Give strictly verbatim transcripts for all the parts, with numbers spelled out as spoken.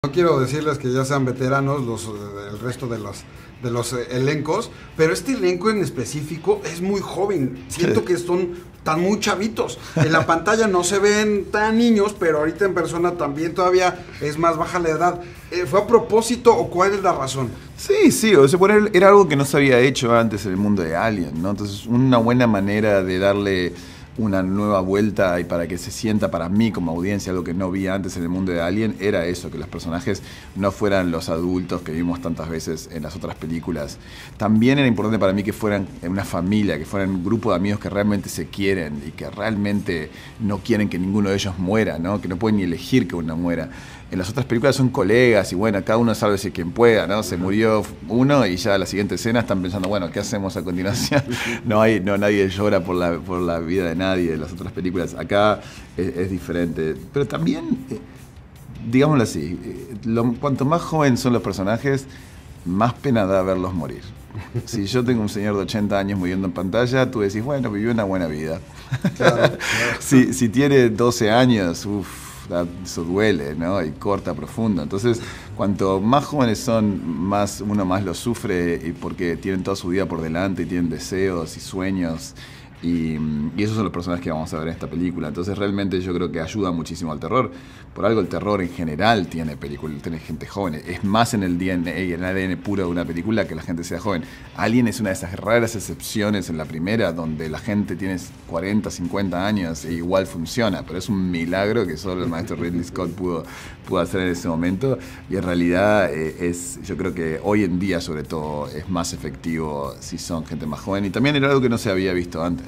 No quiero decirles que ya sean veteranos los, el resto de los, de los elencos, pero este elenco en específico es muy joven. Siento Sí. que son tan muy chavitos. En la pantalla no se ven tan niños, pero ahorita en persona también todavía es más baja la edad. Eh, ¿Fue a propósito o cuál es la razón? Sí, sí, o sea, bueno, era algo que no se había hecho antes en el mundo de Alien, ¿no? Entonces, una buena manera de darle una nueva vuelta y para que se sienta para mí como audiencia algo que no vi antes en el mundo de Alien era eso, que los personajes no fueran los adultos que vimos tantas veces en las otras películas. También era importante para mí que fueran una familia, que fueran un grupo de amigos que realmente se quieren y que realmente no quieren que ninguno de ellos muera, ¿no? Que no pueden ni elegir que uno muera. En las otras películas son colegas y bueno, cada uno sabe si quien pueda, ¿no? Se murió uno y ya la siguiente escena están pensando, bueno, ¿qué hacemos a continuación? No hay, no, nadie llora por la, por la vida de nadie en las otras películas. Acá es, es diferente. Pero también, eh, digámoslo así, eh, lo, cuanto más jóvenes son los personajes, más pena da verlos morir. Si yo tengo un señor de ochenta años muriendo en pantalla, tú decís, bueno, vivió una buena vida. Claro, claro. si, si tiene doce años, uff. Eso duele, ¿no? Y corta profundo. Entonces, cuanto más jóvenes son, más uno más lo sufre y porque tienen toda su vida por delante y tienen deseos y sueños. Y, y esos son los personajes que vamos a ver en esta película. Entonces, realmente yo creo que ayuda muchísimo al terror. Por algo el terror en general tiene películas, tiene gente joven. Es más en el D N A, en el A D N puro de una película que la gente sea joven. Alien es una de esas raras excepciones en la primera donde la gente tiene cuarenta, cincuenta años e igual funciona. Pero es un milagro que solo el maestro Ridley Scott pudo, pudo hacer en ese momento. Y en realidad eh, es, yo creo que hoy en día sobre todo es más efectivo si son gente más joven. Y también era algo que no se había visto antes.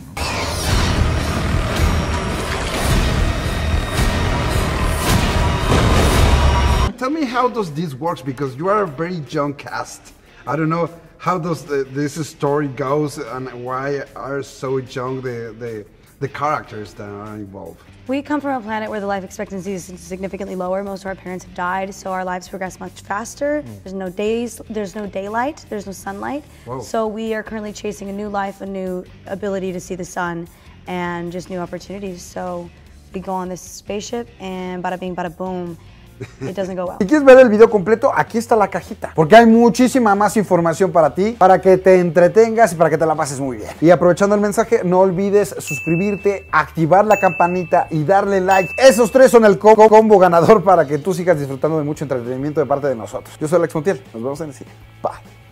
Tell me, how does this work? Because you are a very young cast. I don't know how does the, this story goes and why are so young the, the the characters that are involved. We come from a planet where the life expectancy is significantly lower. Most of our parents have died, so our lives progress much faster. Mm. There's no days, there's no daylight, there's no sunlight. Whoa. So we are currently chasing a new life, a new ability to see the sun, and just new opportunities. So we go on this spaceship, and bada bing, bada boom. It doesn't go well. Si quieres ver el video completo, aquí está la cajita, porque hay muchísima más información para ti, para que te entretengas y para que te la pases muy bien. Y aprovechando el mensaje, no olvides suscribirte, activar la campanita y darle like. Esos tres son el co combo ganador para que tú sigas disfrutando de mucho entretenimiento de parte de nosotros. Yo soy Alex Montiel, nos vemos en el cine. Bye.